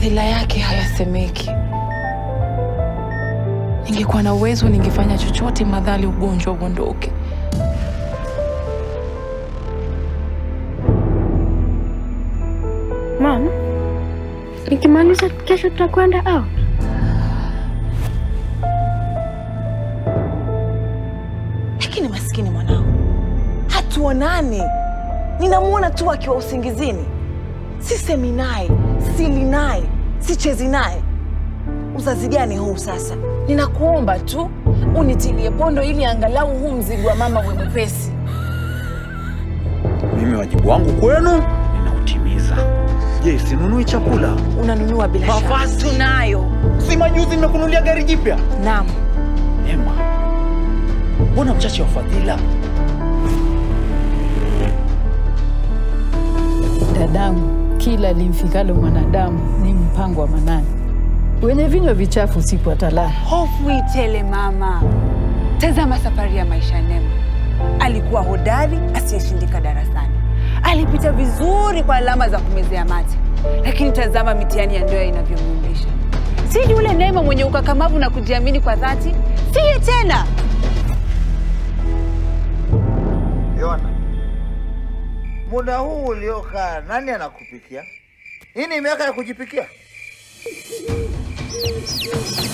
Madhila yake hayasemeki. Ningekuwa na uwezo ningefanya chochote madhali ugonjwa uondoke. Mom, nikimaliza kesho tutakwenda out. Lakini maskini mwanao. Hatuonani. Ninamuona tu akiwa usingizini. Sisemi naye, sili naye, sichezi naye. Uzazi gani huu sasa? Ninakuomba tu unitilie pondo ili angalau huu mzigo wa mama uwe mwepesi. Mimi wajibu wangu kwenu ninautimiza. Je, sinunui chakula? Unanunua bila shaka. Mavazi tunayo. Si majuzi nimekununulia gari jipya? Naam. Ema, mbona mchache wa fadhila? Dadangu, kila limfikalo mwanadamu ni mpango wa Manani. Wenye vinywa vichafu siku atalala. Hofu itele mama. Tazama safari ya Maisha Nema. Alikuwa hodari asiyeshindika darasani. Alipita vizuri kwa alama za kumezea mate. Lakini tazama mitihani ya ndoa inavyomrudisha. Si yule Neema mwenye ukakamavu na kujiamini kwa dhati, siye tena. Yona, muda huu uliokaa nani anakupikia? Hii ni miaka ya kujipikia?